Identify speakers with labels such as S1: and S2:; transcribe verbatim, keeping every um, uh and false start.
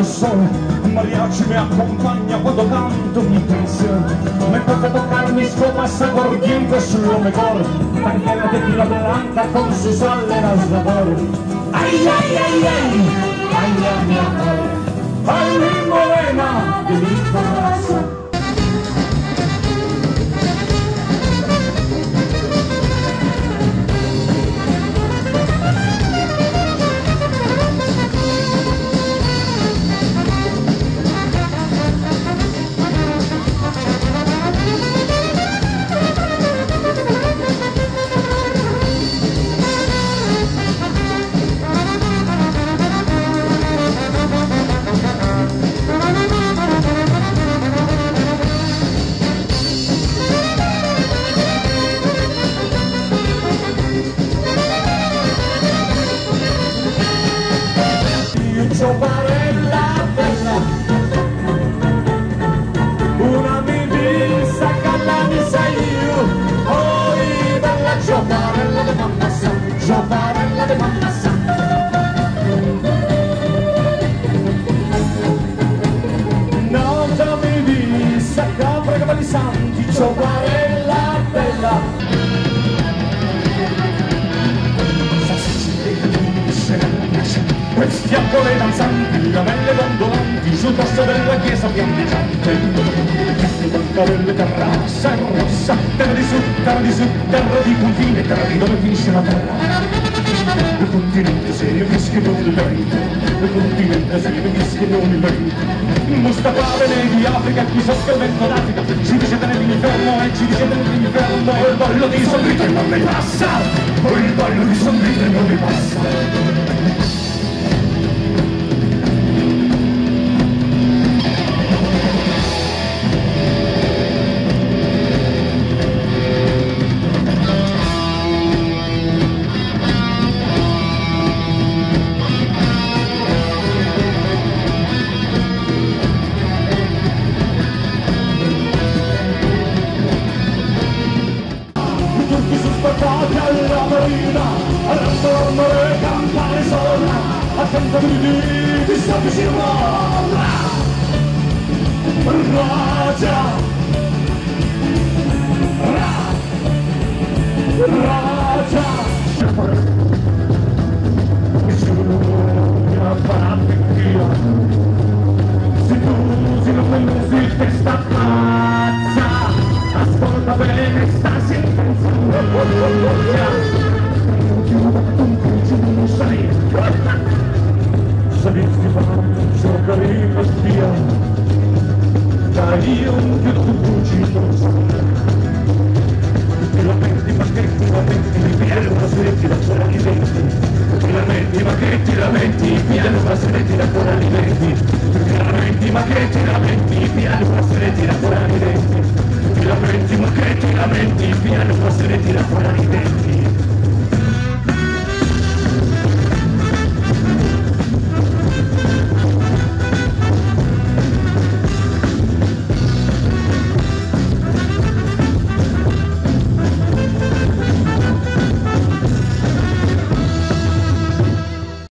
S1: il sole, un mariachi mi accompagna quando canto mi pensione, me porta a toccarmi scopa corriente sullo mejor, perché la tequila blanca con sus allenadores. Ay, ay, ay, ay, ay, ay, mi amor, ay, mi morena de mi corazón. Giovarella bella, una mi vista che mi sei io, oi bella giovarella de mamma sa, giovarella de mamma sa. Non mi vista capra cavalli santi, giovarella bella. Questi ancora danzanti, lamelle dondolanti sul posto della chiesa pianteggiante. Bancarelle terrazza rossa, terra di su, terra di su, terra di confine, terra di dove finisce la terra. Il continente serio fischia non il marito, il continente serio fischia non il marito. Mustafa venne di Africa, chi soffia il vento d'Africa, ci dicete nell'inferno e ci dicete nell'inferno, il ballo di Sondrite non mi passa, il ballo di Sondrite non mi passa. Portati alla marina, alla mormore campane sola, a canta di di di sta vicino Raja, Raja Bisogna farti via, se tu si non pensi che sta pazza, ascolta bene sta sentenza. Sabisti faccio carino spia, dai un più fuggito. Ti lamenti ma che ti lamenti, piano una sedetti da fuori di denti. Ti lamenti ma che ti lamenti, piano una sedetti da fuori di denti. Ti lamenti ma che ti lamenti, piano una sedetti da fuori di denti. Ti lamenti ma che ti lamenti, piano una sedetti da fuori di denti.